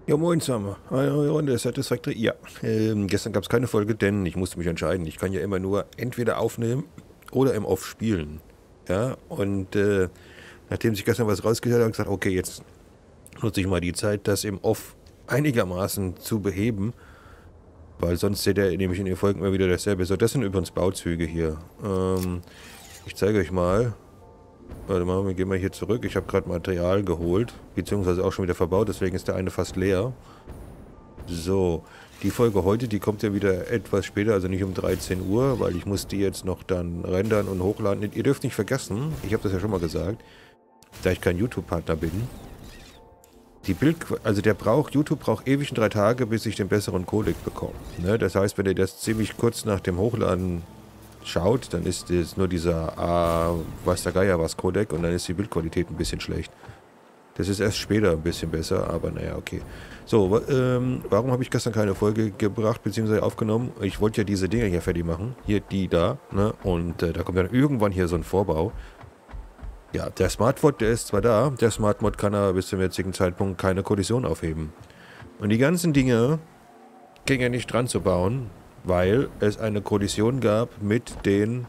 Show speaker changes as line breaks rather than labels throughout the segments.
Ja, moin zusammen. Eine neue Runde Satisfactory. Ja, gestern gab es keine Folge, denn ich musste mich entscheiden. Ich kann ja immer nur entweder aufnehmen oder im Off spielen. Ja, und nachdem sich gestern was rausgehört hat, habe ich gesagt, okay, jetzt nutze ich mal die Zeit, das im Off einigermaßen zu beheben, weil sonst seht ihr nämlich in den Folgen immer wieder dasselbe. So, das sind übrigens Bauzüge hier. Ich zeige euch mal. Warte mal, wir gehen mal hier zurück. Ich habe gerade Material geholt, beziehungsweise auch schon wieder verbaut, deswegen ist der eine fast leer. So, die Folge heute, die kommt ja wieder etwas später, also nicht um 13 Uhr, weil ich muss die jetzt noch dann rendern und hochladen. Ihr dürft nicht vergessen, ich habe das ja schon mal gesagt, da ich kein YouTube-Partner bin, die also YouTube braucht ewig 3 Tage, bis ich den besseren Codec bekomme. Ne? Das heißt, wenn ihr das ziemlich kurz nach dem Hochladen schaut, dann ist es nur dieser was der Geier was Codec und dann ist die Bildqualität ein bisschen schlecht. Das ist erst später ein bisschen besser, aber naja, okay. So, warum habe ich gestern keine Folge gebracht bzw. aufgenommen? Ich wollte ja diese Dinger hier fertig machen. Hier, die da, ne? Und da kommt dann irgendwann hier so ein Vorbau. Ja, der Smartmod, der ist zwar da, der Smartmod kann aber bis zum jetzigen Zeitpunkt keine Kollision aufheben. Und die ganzen Dinge ging ja nicht dran zu bauen, weil es eine Kollision gab mit den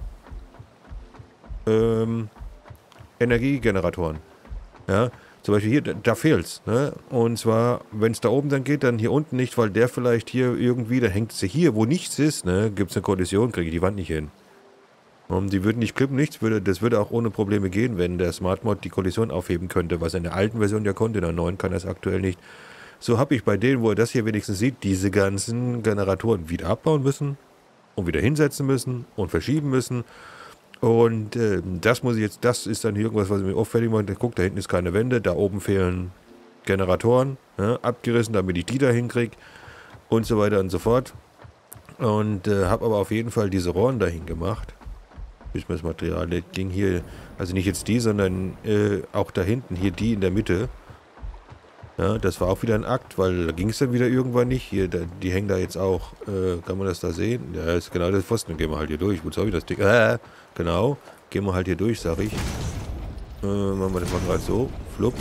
Energiegeneratoren. Ja, zum Beispiel hier, da fehlt's. Ne? Und zwar, wenn es da oben dann geht, dann hier unten nicht, weil der vielleicht hier irgendwie, dann hängt es hier, wo nichts ist, ne, gibt es eine Kollision, kriege ich die Wand nicht hin. Und die würden nicht klippen, nichts, das würde auch ohne Probleme gehen, wenn der Smartmod die Kollision aufheben könnte, was er in der alten Version ja konnte, in der neuen kann er es aktuell nicht. So habe ich bei denen, wo er das hier wenigstens sieht, diese ganzen Generatoren wieder abbauen müssen und wieder hinsetzen müssen und verschieben müssen. Und das ist dann irgendwas, was ich mir auffällig mache. Guck, da hinten ist keine Wände, da oben fehlen Generatoren, ne, abgerissen, damit ich die da hinkriege und so weiter und so fort. Und habe aber auf jeden Fall diese Rohren dahin gemacht. Bis mir das Material, das ging hier, also nicht jetzt die, sondern auch da hinten, hier die in der Mitte. Ja, das war auch wieder ein Akt, weil da ging es dann wieder irgendwann nicht. Hier, die hängen da jetzt auch, kann man das da sehen? Ja, ist genau das Pfosten, dann gehen wir halt hier durch. Wozu habe ich das Ding? Genau, gehen wir halt hier durch, sag ich. Machen wir das mal gerade so, flupp.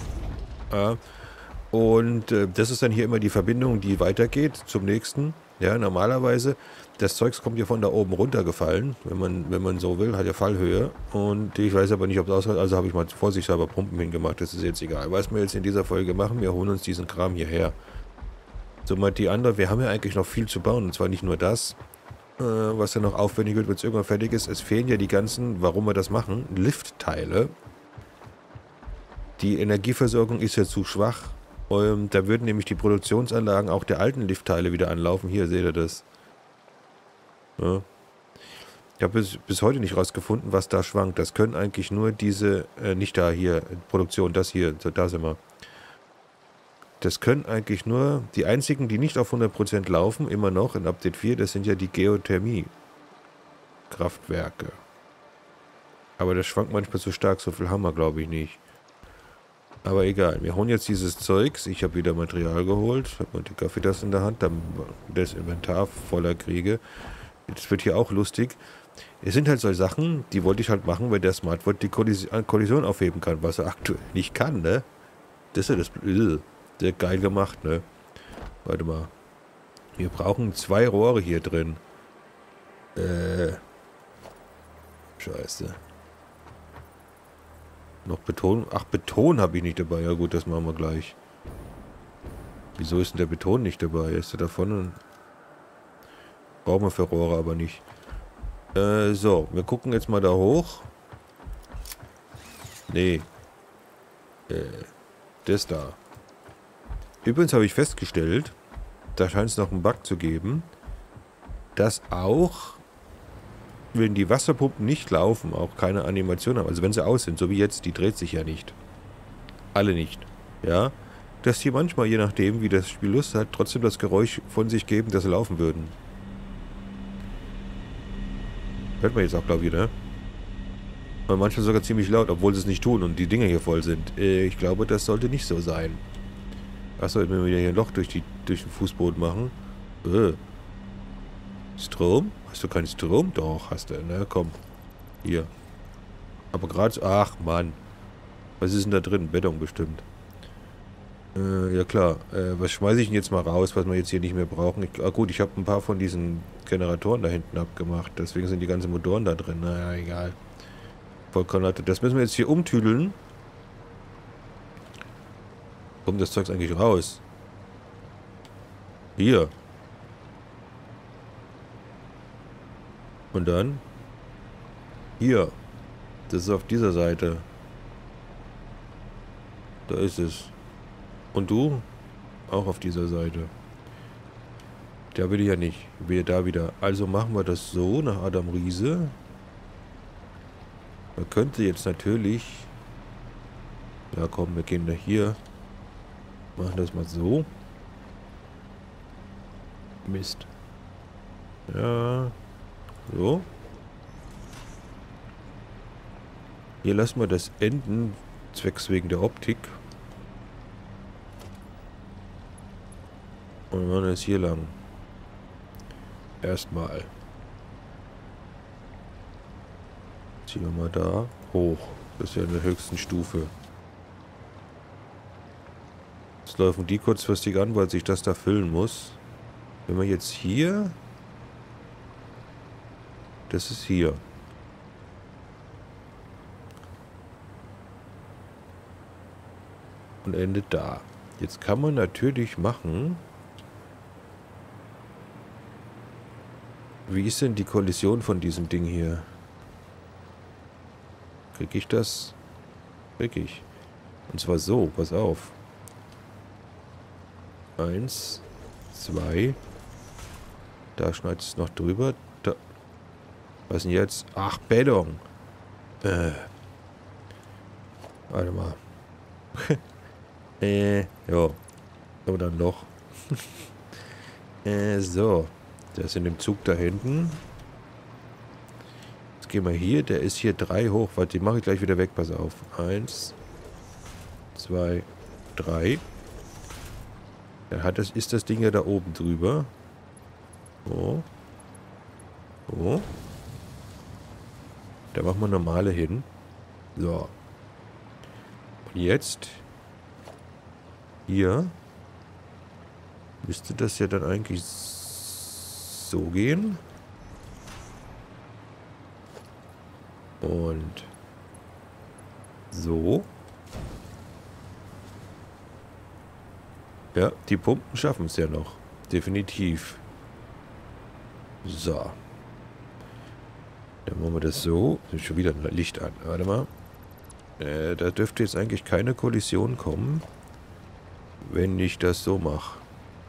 Und das ist dann hier immer die Verbindung, die weitergeht zum nächsten. Ja, normalerweise, das Zeugs kommt ja von da oben runtergefallen, wenn man so will, hat ja Fallhöhe. Und ich weiß aber nicht, ob das ausreicht, also habe ich mal vorsichtshalber Pumpen hingemacht, das ist jetzt egal. Was wir jetzt in dieser Folge machen, wir holen uns diesen Kram hierher. So mal die andere, wir haben ja eigentlich noch viel zu bauen, und zwar nicht nur das, was dann noch aufwendig wird, wenn es irgendwann fertig ist. Es fehlen ja die ganzen, warum wir das machen, Liftteile. Die Energieversorgung ist ja zu schwach. Da würden nämlich die Produktionsanlagen auch der alten Liftteile wieder anlaufen. Hier seht ihr das. Ja. Ich habe bis heute nicht rausgefunden, was da schwankt. Das können eigentlich nur diese, nicht da hier, Produktion, das hier, da sind wir. Das können eigentlich nur, die einzigen, die nicht auf 100% laufen, immer noch in Update 4, das sind ja die Geothermie-Kraftwerke. Aber das schwankt manchmal so stark, so viel haben wir, glaube ich, nicht. Aber egal, wir holen jetzt dieses Zeugs. Ich habe wieder Material geholt. Ich habe mal die Kaffeetasse in der Hand, dann das Inventar voller Kriege. Das wird hier auch lustig. Es sind halt so Sachen, die wollte ich halt machen, weil der Smartwort die Kollision aufheben kann, was er aktuell nicht kann, ne? Das ist ja das sehr geil gemacht, ne? Warte mal. Wir brauchen 2 Rohre hier drin. Scheiße. Noch Beton. Ach, Beton habe ich nicht dabei. Ja gut, das machen wir gleich. Wieso ist denn der Beton nicht dabei? Ist der davon? Brauchen wir für Rohre aber nicht. So, wir gucken jetzt mal da hoch. Nee. Das da. Übrigens habe ich festgestellt, da scheint es noch einen Bug zu geben, dass auch, wenn die Wasserpumpen nicht laufen, auch keine Animation haben, also wenn sie aus sind, so wie jetzt, die dreht sich ja nicht. Alle nicht. Ja. Dass die manchmal, je nachdem, wie das Spiel Lust hat, trotzdem das Geräusch von sich geben, dass sie laufen würden. Hört man jetzt auch, glaube ich, ne? Und manchmal sogar ziemlich laut, obwohl sie es nicht tun und die Dinger hier voll sind. Ich glaube, das sollte nicht so sein. Achso, jetzt müssen wir wieder hier ein Loch durch den Fußboden machen. Strom? Hast du keinen Strom? Doch, hast du, ne? Komm. Hier. Aber gerade... Ach, Mann. Was ist denn da drin? Beton bestimmt. Ja klar. Was schmeiße ich denn jetzt mal raus, was wir jetzt hier nicht mehr brauchen? Gut, ich habe ein paar von diesen Generatoren da hinten abgemacht. Deswegen sind die ganzen Motoren da drin. Naja, egal. Vollgranate. Das müssen wir jetzt hier umtüdeln. Kommt das Zeugs eigentlich raus? Hier. Und dann? Hier. Das ist auf dieser Seite. Da ist es. Und du? Auch auf dieser Seite. Da will ich ja nicht. Ich will ja da wieder. Also machen wir das so nach Adam Riese. Man könnte jetzt natürlich... Ja komm, wir gehen da hier. Machen das mal so. Mist. Ja. So. Hier lassen wir das enden. Zwecks wegen der Optik. Und wir machen es hier lang. Erstmal. Ziehen wir mal da hoch. Das ist ja in der höchsten Stufe. Jetzt laufen die kurzfristig an, weil sich das da füllen muss. Wenn wir jetzt hier... Das ist hier. Und endet da. Jetzt kann man natürlich machen... Wie ist denn die Kollision von diesem Ding hier? Krieg ich das? Krieg ich. Und zwar so, pass auf. 1, 2. Da schneidet es noch drüber. Da. Was ist denn jetzt? Ach, Beton. Warte mal. Ja. Aber dann noch. So. Der ist in dem Zug da hinten. Jetzt gehen wir hier. Der ist hier 3 hoch. Warte, die mache ich gleich wieder weg. Pass auf. 1, 2, 3. Dann ist das Ding ja da oben drüber. So. So. Da machen wir normale hin. So. Und jetzt. Hier. Müsste das ja dann eigentlich so gehen. Und so. Ja, die Pumpen schaffen es ja noch. Definitiv. So. Dann machen wir das so. Ist schon wieder ein Licht an. Warte mal. Da dürfte jetzt eigentlich keine Kollision kommen, wenn ich das so mache.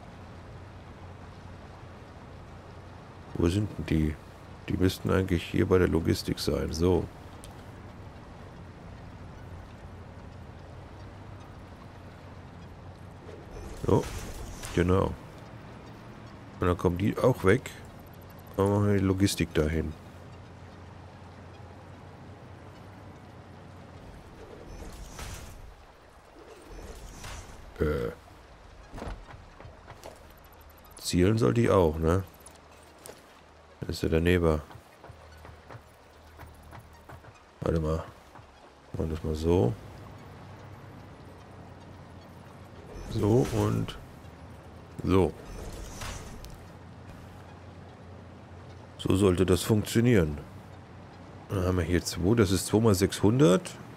Wo sind denn die? Die müssten eigentlich hier bei der Logistik sein. So. So. Genau. Und dann kommen die auch weg. Und machen wir die Logistik dahin. Zielen soll die auch, ne? Das ist ja der Neber. Warte mal. Machen wir das mal so. So und so. So sollte das funktionieren. Dann haben wir hier 2. Das ist 2x600.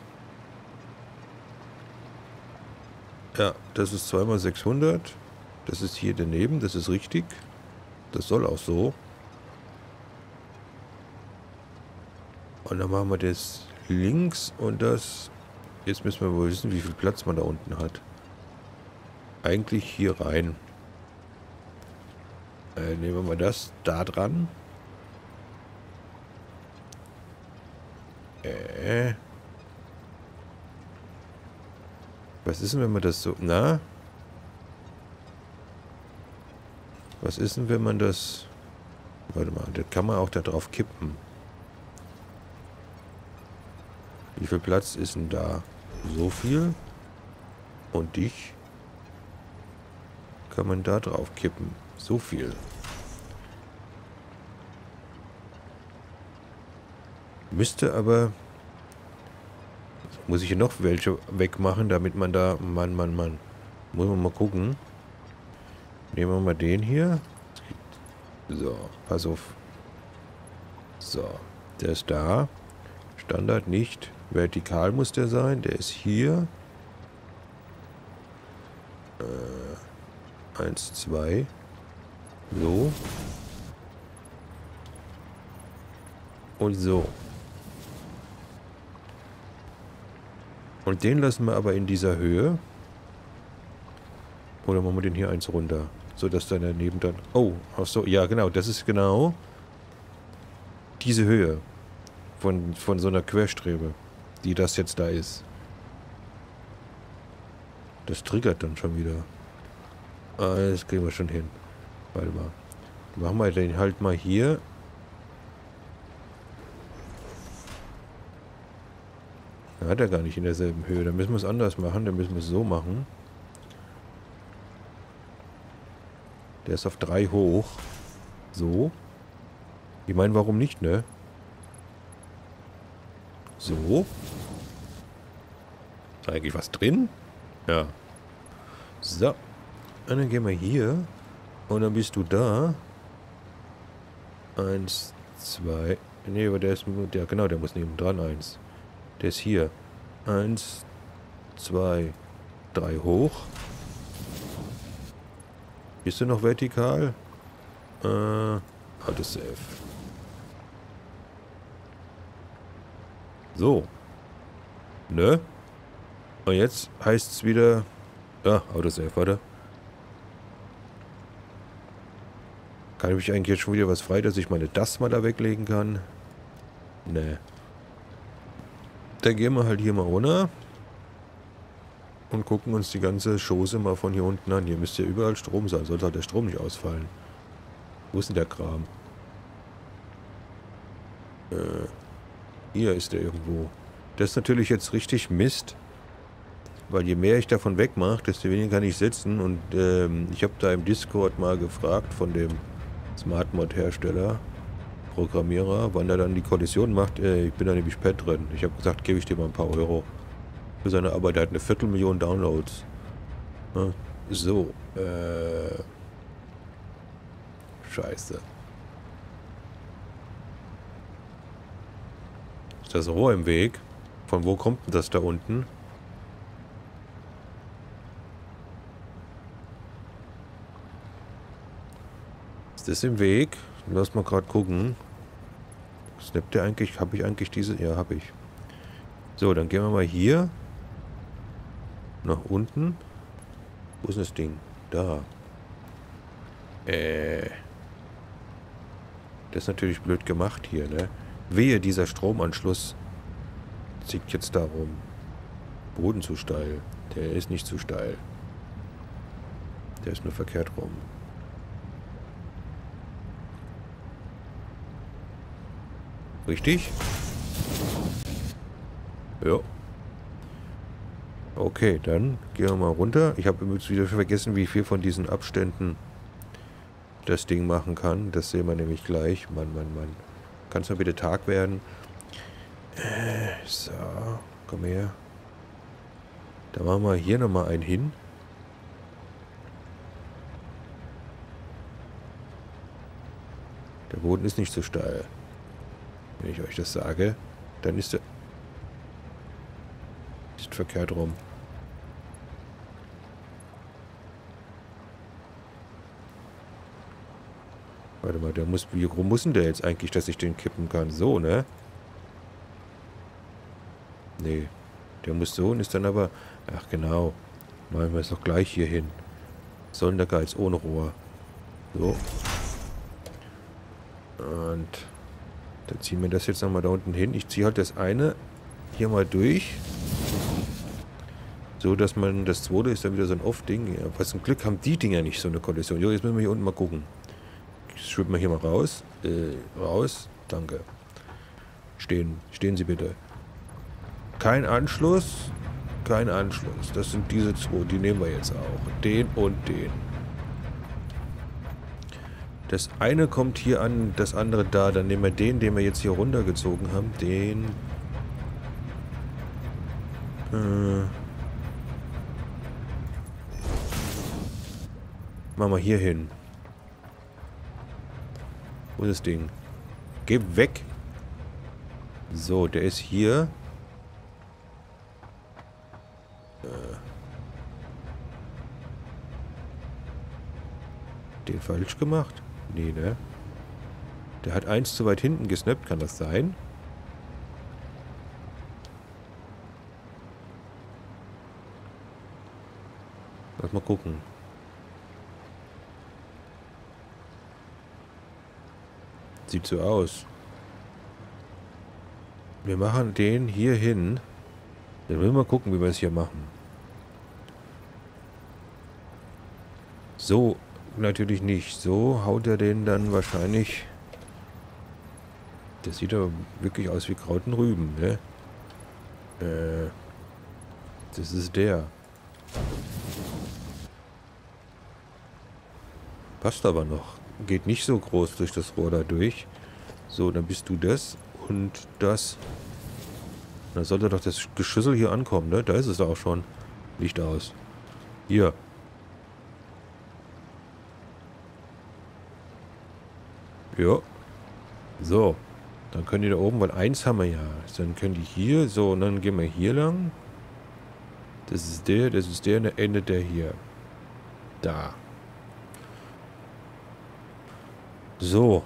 Ja, das ist 2x600. Das ist hier daneben. Das ist richtig. Das soll auch so. Und dann machen wir das links und das... Jetzt müssen wir wohl wissen, wie viel Platz man da unten hat. Eigentlich hier rein. Nehmen wir mal das da dran. Was ist denn, wenn man das so... Na? Was ist denn, wenn man das... Warte mal, das kann man auch da drauf kippen. Wie viel Platz ist denn da? So viel. Und dich kann man da drauf kippen. So viel. Müsste aber... Muss ich hier noch welche wegmachen, damit man da... Mann. Muss man mal gucken. Nehmen wir mal den hier. So, pass auf. So, der ist da. Standard nicht. Vertikal muss der sein. Der ist hier. 1, 2. So. Und so. Und den lassen wir aber in dieser Höhe. Oder machen wir den hier eins runter? So dass dann daneben dann... Oh, ach so, ja genau. Das ist genau diese Höhe von so einer Querstrebe, die das jetzt da ist. Das triggert dann schon wieder. Ah, das kriegen wir schon hin. Warte mal. Machen wir den halt mal hier. Da hat er gar nicht in derselben Höhe. Da müssen wir es anders machen. Da müssen wir es so machen. Der ist auf 3 hoch. So. Ich meine, warum nicht, ne? So. Ist da eigentlich was drin? Ja. So. Und dann gehen wir hier. Und dann bist du da. 1, 2. Ne, aber der ist... Ja, genau, der muss nebendran 1. Der ist hier. 1, 2, 3 hoch. Bist du noch vertikal? Autosave. So. Ne? Und jetzt heißt es wieder... Ah, Autosave, warte. Kann ich eigentlich jetzt schon wieder was frei, dass ich meine das mal da weglegen kann? Ne. Dann gehen wir halt hier mal runter. Und gucken uns die ganze Chose mal von hier unten an. Hier müsste ja überall Strom sein. Sollte halt der Strom nicht ausfallen. Wo ist denn der Kram? Hier ist der irgendwo. Das ist natürlich jetzt richtig Mist. Weil je mehr ich davon wegmache, desto weniger kann ich sitzen. Und ich habe da im Discord mal gefragt von dem Smart Mod Hersteller, Programmierer, wann er dann die Kollision macht. Ich bin da nämlich Pet drin. Ich habe gesagt, gebe ich dir mal ein paar Euro für seine Arbeit. Er hat eine 250.000 Downloads. Ja, so. Scheiße. Ist das Rohr im Weg? Von wo kommt denn das da unten? Ist das im Weg? Lass mal gerade gucken. Snappt der eigentlich? Habe ich eigentlich diese? Ja, habe ich. So, dann gehen wir mal hier. Nach unten. Wo ist das Ding? Da. Das ist natürlich blöd gemacht hier, ne? Wehe, dieser Stromanschluss zieht jetzt darum. Boden zu steil. Der ist nicht zu steil. Der ist nur verkehrt rum. Richtig? Ja. Okay, dann gehen wir mal runter. Ich habe übrigens wieder vergessen, wie viel von diesen Abständen das Ding machen kann. Das sehen wir nämlich gleich. Mann, Mann, Mann. Kann es mal bitte Tag werden? So, komm her. Da machen wir hier nochmal einen hin. Der Boden ist nicht so steil. Wenn ich euch das sage, dann ist der... Ist verkehrt rum. Warte mal, der muss... Wie rum muss denn der jetzt eigentlich, dass ich den kippen kann? So, ne? Nee. Der muss so und ist dann aber... Ach, genau. Machen wir es doch gleich hier hin. Sondergeiz ohne Rohr. So. Und... Dann ziehen wir das jetzt nochmal da unten hin. Ich ziehe halt das eine hier mal durch. So, dass man... Das zweite ist dann wieder so ein Off-Ding. Ja, was zum Glück haben die Dinger nicht so eine Kollision. Jo, jetzt müssen wir hier unten mal gucken. Schwimmen wir hier mal raus. Raus. Danke. Stehen. Stehen Sie bitte. Kein Anschluss. Kein Anschluss. Das sind diese zwei. Die nehmen wir jetzt auch. Den und den. Das eine kommt hier an, das andere da. Dann nehmen wir den wir jetzt hier runtergezogen haben. Den. Machen wir hier hin. Wo ist das Ding? Geh weg! So, der ist hier. Den falsch gemacht? Nee, ne? Der hat eins zu weit hinten gesnappt, kann das sein? Lass mal gucken. Sieht so aus. Wir machen den hier hin. Dann will mal gucken, wie wir es hier machen. So, natürlich nicht. So haut er den dann wahrscheinlich... Das sieht doch wirklich aus wie Kraut und Rüben, ne? Das ist der. Passt aber noch. Geht nicht so groß durch das Rohr da durch. So, dann bist du das und das. Dann sollte doch das Geschüssel hier ankommen, ne? Da ist es auch schon. Licht aus. Hier. Ja. So. Dann können die da oben, weil eins haben wir ja. Dann können die hier, so, und dann gehen wir hier lang. Das ist der, und dann endet der hier. Da. So.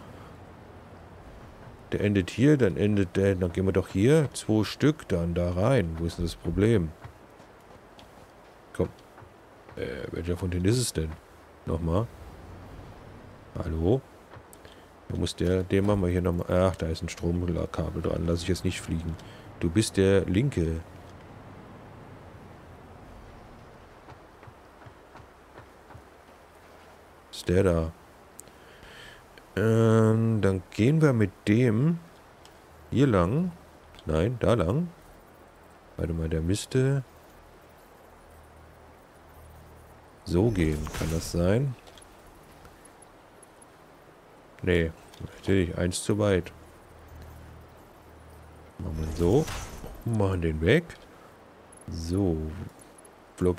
Der endet hier, dann endet der, dann gehen wir doch hier, 2 Stück dann da rein. Wo ist denn das Problem? Komm. Welcher von denen ist es denn? Nochmal. Hallo? Da muss den machen wir hier nochmal. Ach, da ist ein Stromkabel dran. Lass ich jetzt nicht fliegen. Du bist der Linke. Ist der da? Dann gehen wir mit dem hier lang. Nein, da lang. Warte mal, der müsste so gehen. Kann das sein? Nee, natürlich, eins zu weit. Machen wir so. Machen den weg. So. Flop.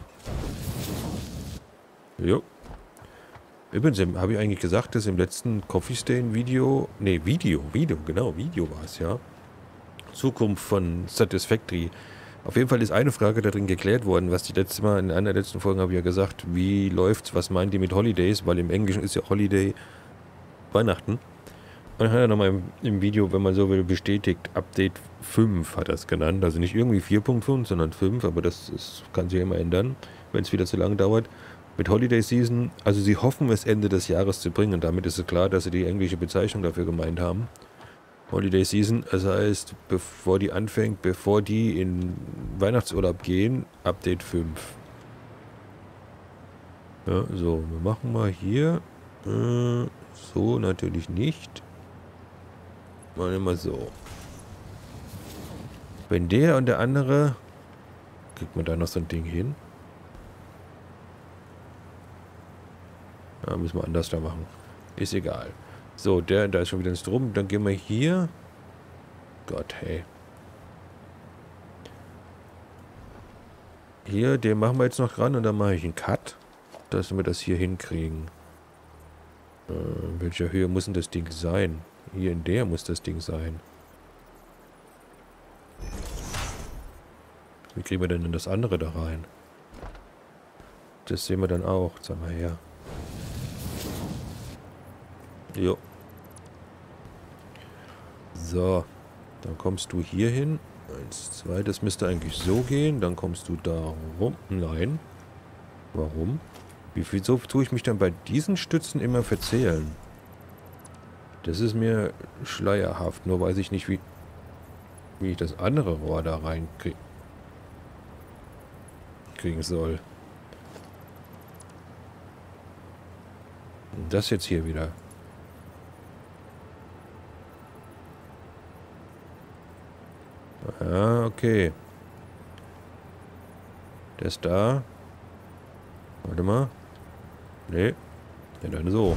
Jo. Übrigens, habe ich eigentlich gesagt, dass im letzten Coffee Stain Video, nee, Video, genau, Video war es, ja. Zukunft von Satisfactory. Auf jeden Fall ist eine Frage darin geklärt worden, was die letzte Mal, in einer der letzten Folgen habe ich ja gesagt, wie läuft's, was meint ihr mit Holidays, weil im Englischen ist ja Holiday Weihnachten. Und dann hat er nochmal im Video, wenn man so will, bestätigt, Update 5 hat er es genannt, also nicht irgendwie 4.5, sondern 5, aber das kann sich ja immer ändern, wenn es wieder zu lange dauert. Mit Holiday Season, also sie hoffen es Ende des Jahres zu bringen. Und damit ist es klar, dass sie die englische Bezeichnung dafür gemeint haben. Holiday Season, das heißt, bevor die anfängt, bevor die in Weihnachtsurlaub gehen, Update 5. Ja, so, wir machen mal hier. So natürlich nicht. Machen wir mal so. Wenn der und der andere... Kriegt man da noch so ein Ding hin? Ja, müssen wir anders da machen. Ist egal. So, da ist schon wieder ein Strom. Dann gehen wir hier. Gott, hey. Hier, den machen wir jetzt noch dran und dann mache ich einen Cut, dass wir das hier hinkriegen. Welcher Höhe muss denn das Ding sein? Hier in der muss das Ding sein. Wie kriegen wir denn das andere da rein? Das sehen wir dann auch. Sag mal her. Jo. So. Dann kommst du hier hin. 1, 2. Das müsste eigentlich so gehen. Dann kommst du da rum. Nein. Warum? Wieso tue ich mich dann bei diesen Stützen immer verzählen? Das ist mir schleierhaft. Nur weiß ich nicht, wie ich das andere Rohr da rein kriegen soll. Und das jetzt hier wieder. Ah, okay. Der ist da. Warte mal. Nee. Ja, dann so.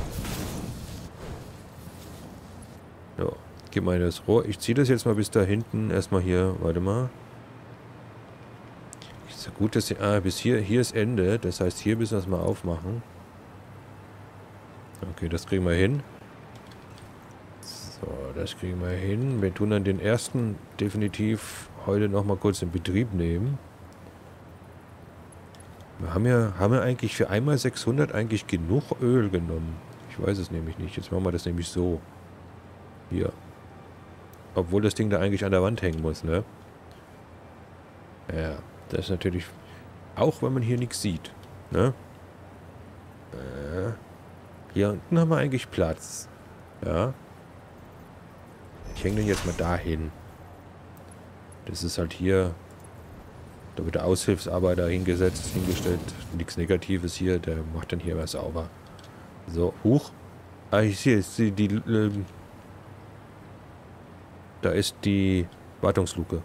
So. Gib mal das Rohr. Ich ziehe das jetzt mal bis da hinten. Erstmal hier. Warte mal. Ist so gut, dass bis hier ist Ende. Das heißt, hier müssen wir es mal aufmachen. Okay, das kriegen wir hin. So, das kriegen wir hin. Wir tun dann den ersten definitiv heute nochmal kurz in Betrieb nehmen. Wir haben ja eigentlich für einmal 600 eigentlich genug Öl genommen. Ich weiß es nämlich nicht. Jetzt machen wir das nämlich so. Hier. Obwohl das Ding da eigentlich an der Wand hängen muss, ne? Ja, das ist natürlich... Auch wenn man hier nichts sieht, ne? Hier unten haben wir eigentlich Platz. Ja. Ich hänge den jetzt mal dahin. Das ist halt hier... Da wird der Aushilfsarbeiter hingestellt. Nichts Negatives hier. Der macht dann hier was sauber. So, huch. Ah, ich sehe jetzt da ist die Wartungsluke.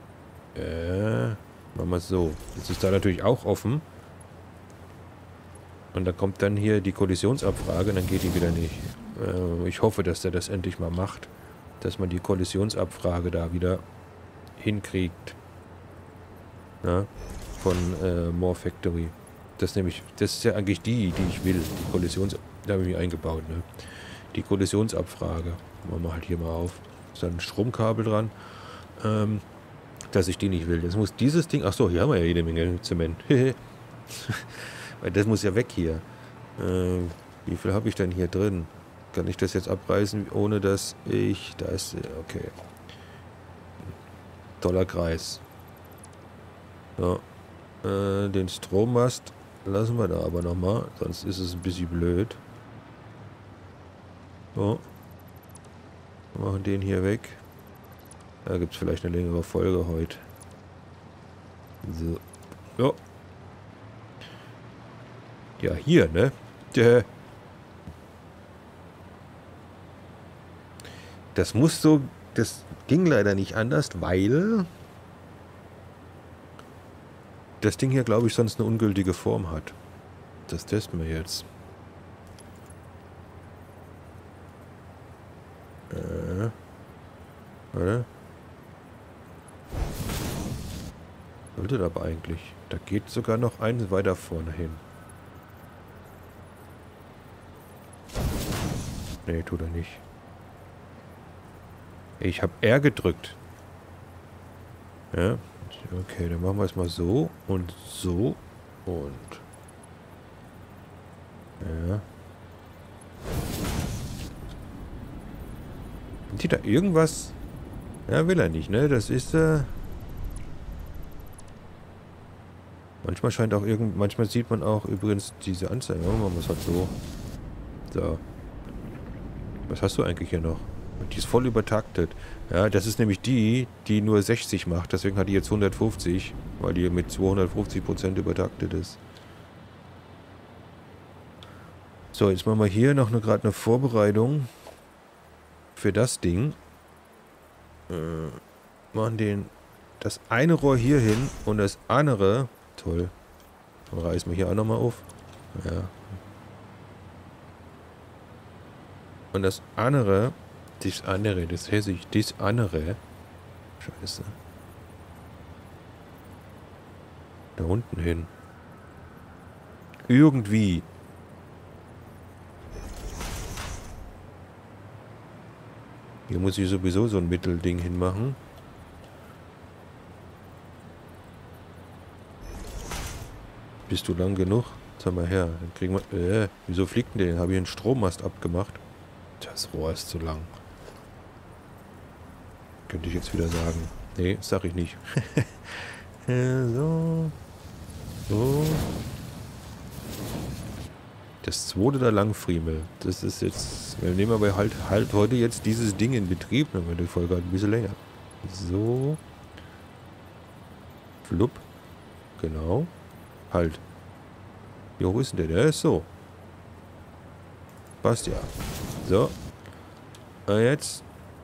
Machen wir es so. Jetzt ist da natürlich auch offen. Und da kommt dann hier die Kollisionsabfrage. Dann geht die wieder nicht. Ich hoffe, dass der das endlich mal macht. Dass man die Kollisionsabfrage da wieder hinkriegt. Ja, von More Factory. Das ist ja eigentlich die ich will. Die Kollisions... Da habe ich mich eingebaut, ne? Die Kollisionsabfrage. Machen wir halt hier mal auf. Ist da ein Stromkabel dran. Dass ich die nicht will. Das muss dieses Ding... Achso, hier haben wir ja jede Menge Zement. Weil das muss ja weg hier. Wie viel habe ich denn hier drin? Kann ich das jetzt abreißen, ohne dass ich... Da ist... Okay. Toller Kreis. So. Den Strommast lassen wir da aber nochmal. Sonst ist es ein bisschen blöd. So. Wir machen den hier weg. Da gibt es vielleicht eine längere Folge heute. So. Jo. Ja, hier, ne? Das muss so... Das ging leider nicht anders, weil... Das Ding hier, glaube ich, sonst eine ungültige Form hat. Das testen wir jetzt. Warte. Sollte das aber eigentlich. Da geht sogar noch eins weiter vorne hin. Nee, tut er nicht. Ich habe R gedrückt. Ja. Okay, dann machen wir es mal so und so und... Ja. Sieht da irgendwas? Ja, will er nicht, ne? Das ist, manchmal scheint auch manchmal sieht man auch übrigens diese Anzeige. Ja, machen wir es halt so. So. Was hast du eigentlich hier noch? Die ist voll übertaktet. Ja, das ist nämlich die nur 60 macht. Deswegen hat die jetzt 150, weil die mit 250% übertaktet ist. So, jetzt machen wir hier noch gerade eine Vorbereitung für das Ding. Machen das eine Rohr hier hin und das andere... Toll. Dann reißen wir hier auch nochmal auf. Ja. Und das andere... das hässlich. Das andere... Scheiße. Da unten hin. Irgendwie. Hier muss ich sowieso so ein Mittelding hinmachen. Bist du lang genug? Sag mal her. Dann kriegen wir... wieso fliegt denn der? Habe ich einen Strommast abgemacht? Das Rohr ist zu lang. Könnte ich jetzt wieder sagen. Nee, sag ich nicht. So. So. Das zweite da lang, Friemel. Das ist jetzt... Wir nehmen aber halt heute jetzt dieses Ding in Betrieb. Dann wird die Folge halt ein bisschen länger. So. Flupp. Genau. Halt. Wie hoch ist denn der? Der ist so. Passt ja. So. Und jetzt.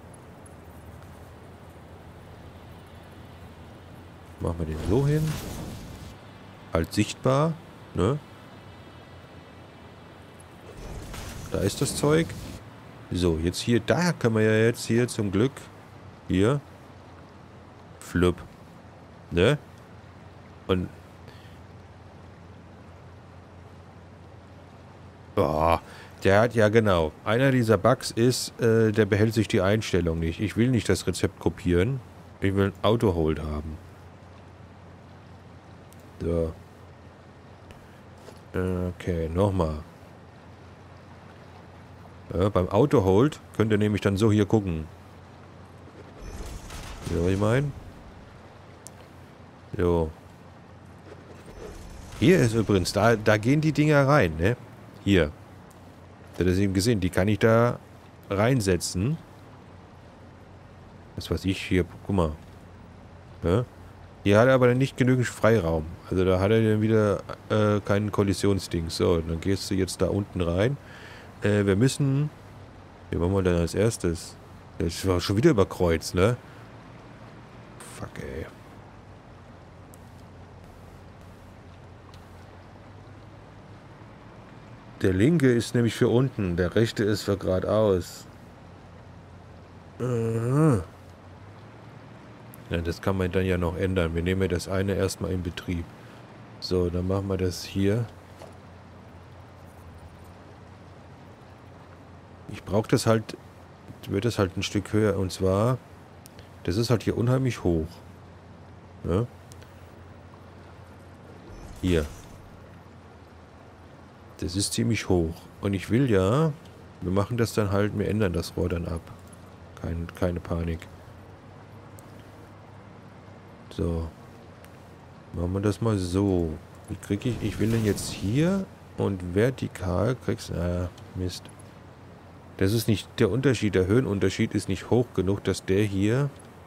Machen wir den so hin. Halt sichtbar. Ne? Da ist das Zeug. So, jetzt hier. Da können wir ja jetzt hier zum Glück. Hier. Flupp. Ne? Und... Oh, Der hat ja genau. Einer dieser Bugs ist, der behält sich die Einstellung nicht. Ich will nicht das Rezept kopieren. Ich will ein Auto-Hold haben. So. Okay, nochmal. Ja, beim Auto-Hold könnt ihr nämlich dann so hier gucken. So, was ich meine? So. Hier ist übrigens, da gehen die Dinger rein, ne? Hier. Habt ihr das eben gesehen? Die kann ich da reinsetzen. Was weiß ich, hier, guck mal. Ja? Hier hat er aber nicht genügend Freiraum. Also da hat er dann wieder keinen Kollisionsding. So, dann gehst du jetzt da unten rein. Wir müssen... Wie machen wir denn als erstes? Das war schon wieder überkreuzt, ne? Fuck, ey. Der linke ist nämlich für unten, der rechte ist für geradeaus. Ja, das kann man dann ja noch ändern. Wir nehmen ja das eine erstmal in Betrieb. So, dann machen wir das hier. Ich brauche das halt, wird das halt ein Stück höher. Und zwar, das ist halt hier unheimlich hoch. Ja? Hier. Das ist ziemlich hoch. Und ich will ja, wir machen das dann halt, wir ändern das Rohr dann ab. Keine Panik. So. Machen wir das mal so. Wie kriege ich? Ich will den jetzt hier und vertikal kriegst du... Mist. Das ist nicht der Unterschied. Der Höhenunterschied ist nicht hoch genug, dass der hier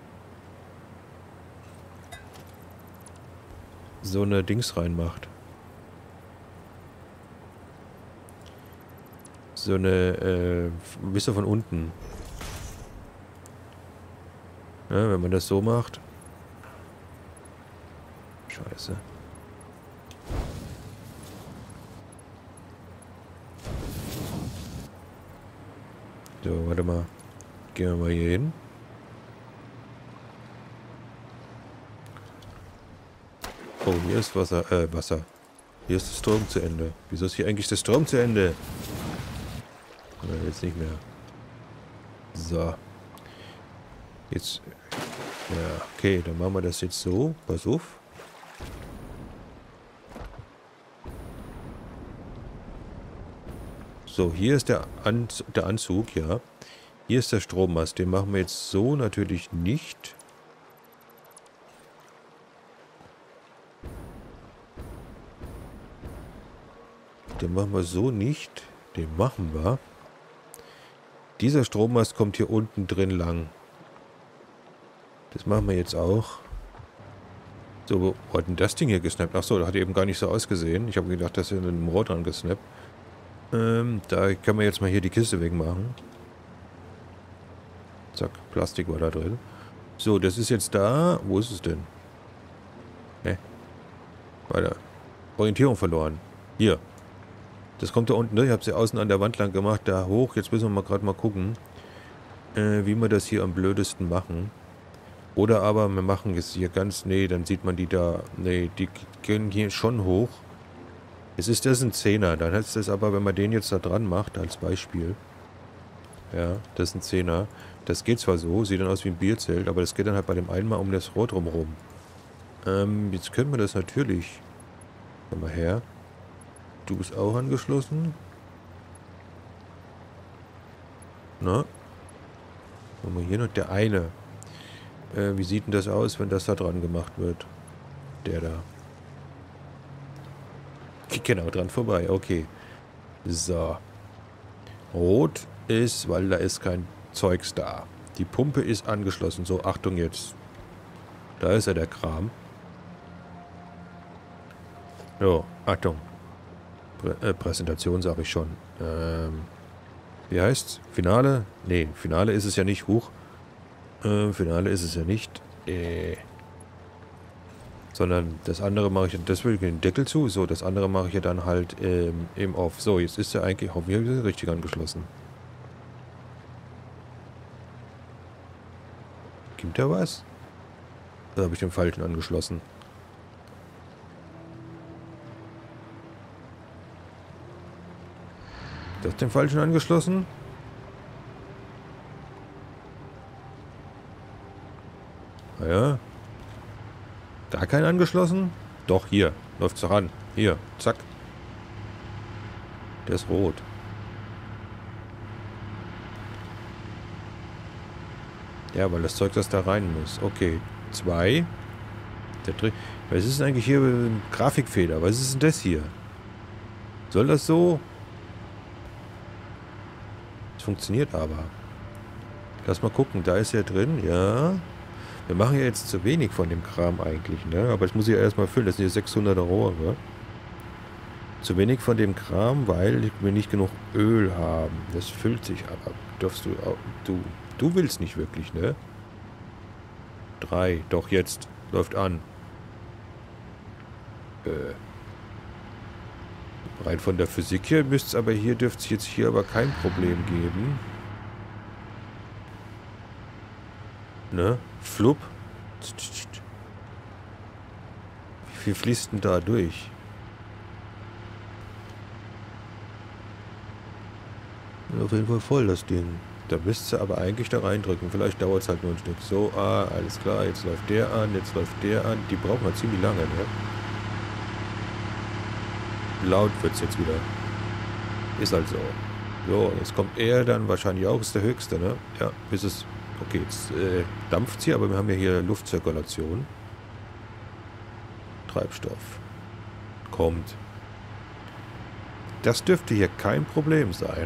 so eine Dings reinmacht. So eine, wisst ihr, von unten. Ja, wenn man das so macht. Scheiße. So, warte mal. Gehen wir mal hier hin. Oh, hier ist Wasser. Wasser. Hier ist der Strom zu Ende. Wieso ist hier eigentlich der Strom zu Ende? Oder jetzt nicht mehr. So. Jetzt. Ja, okay, dann machen wir das jetzt so. Pass auf. So, hier ist der Anzug, ja. Hier ist der Strommast. Den machen wir jetzt so natürlich nicht. Den machen wir so nicht. Den machen wir. Dieser Strommast kommt hier unten drin lang. Das machen wir jetzt auch. So, wo hat denn das Ding hier gesnappt? Achso, da hat eben gar nicht so ausgesehen. Ich habe gedacht, das ist in einem Rohr dran gesnappt. Da können wir jetzt mal hier die Kiste wegmachen. Zack, Plastik war da drin. So, das ist jetzt da. Wo ist es denn? Ne? Weiter. Orientierung verloren. Hier. Das kommt da unten, ne? Ich habe sie außen an der Wand lang gemacht. Da hoch. Jetzt müssen wir mal gerade mal gucken, wie wir das hier am blödesten machen. Oder aber wir machen es hier ganz... Nee, dann sieht man die da... Nee, die gehen hier schon hoch. Das ist ein 10er. Dann heißt das aber, wenn man den jetzt da dran macht, als Beispiel. Ja, das ist ein 10er. Das geht zwar so, sieht dann aus wie ein Bierzelt, aber das geht dann halt bei dem einen Mal um das Rohr drumherum. Jetzt können wir das natürlich... Komm mal her. Du bist auch angeschlossen. Na? Machen wir hier noch der eine. Wie sieht denn das aus, wenn das da dran gemacht wird? Der da. Genau, dran vorbei. Okay. So. Rot ist, weil da ist kein Zeugs da. Die Pumpe ist angeschlossen. So, Achtung jetzt. Da ist ja der Kram. So, Achtung. Präsentation sage ich schon. Wie heißt's? Finale? Nee, Finale ist es ja nicht. Huch. Finale ist es ja nicht. Sondern das andere mache ich, das will ich den Deckel zu. So, das andere mache ich ja dann halt im Off. So, jetzt ist er eigentlich hoffentlich richtig angeschlossen. Gibt er was? Da habe ich den falschen angeschlossen. Das den falschen angeschlossen? Ja. Da kein angeschlossen? Doch, hier. Läuft's doch an. Hier. Zack. Der ist rot. Ja, weil das Zeug, das da rein muss. Okay. 2. Was ist denn eigentlich hier mit dem Grafikfehler? Was ist denn das hier? Soll das so? Es funktioniert aber. Lass mal gucken. Da ist ja drin. Ja. Wir machen ja jetzt zu wenig von dem Kram eigentlich, ne? Aber das muss ich ja erstmal füllen. Das sind hier 600er Rohre. Zu wenig von dem Kram, weil wir nicht genug Öl haben. Das füllt sich aber. Darfst du auch. Du willst nicht wirklich, ne? 3. Doch, jetzt. Läuft an. Rein von der Physik her müsste es aber hier, dürfte es jetzt hier aber kein Problem geben. Ne? Flupp. Wie viel fließt denn da durch? Auf jeden Fall voll, das Ding. Da müsste aber eigentlich da reindrücken. Vielleicht dauert es halt nur ein Stück. So, alles klar. Jetzt läuft der an, jetzt läuft der an. Die brauchen wir ziemlich lange, ne? Laut wird es jetzt wieder. Ist halt so. So, jetzt kommt er dann wahrscheinlich auch. Ist der höchste, ne? Ja, bis es... Okay, jetzt dampft es hier, aber wir haben ja hier Luftzirkulation. Treibstoff. Kommt. Das dürfte hier kein Problem sein.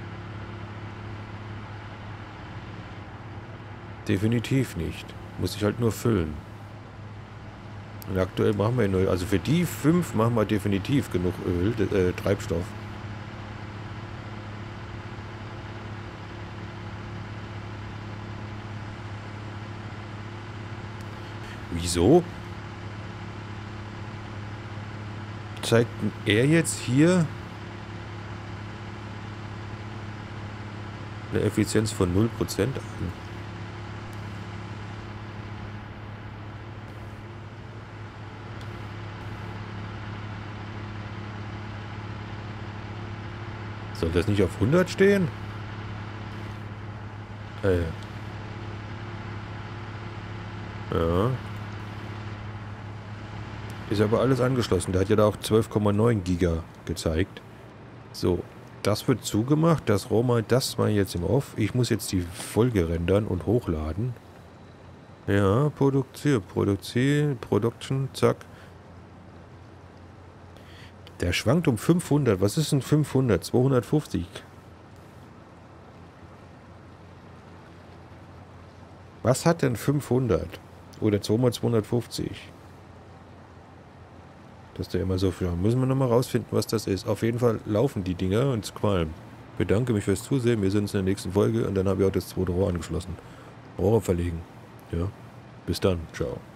Definitiv nicht. Muss ich halt nur füllen. Und aktuell machen wir nur... Also für die 5 machen wir definitiv genug Öl, Treibstoff. Wieso? Zeigt er jetzt hier eine Effizienz von 0% an? Soll das nicht auf 100 stehen? Ja. Ist aber alles angeschlossen. Der hat ja da auch 12,9 Giga gezeigt. So, das wird zugemacht. Das Rohr das mal jetzt im Off. Ich muss jetzt die Folge rendern und hochladen. Ja, Production, zack. Der schwankt um 500. Was ist denn 500? 250. Was hat denn 500? Oder 250? Das ist ja immer so viel. Müssen wir nochmal rausfinden, was das ist. Auf jeden Fall laufen die Dinger und qualmen. Bedanke mich fürs Zusehen. Wir sehen uns in der nächsten Folge und dann habe ich auch das zweite Rohr angeschlossen. Rohre verlegen. Ja. Bis dann. Ciao.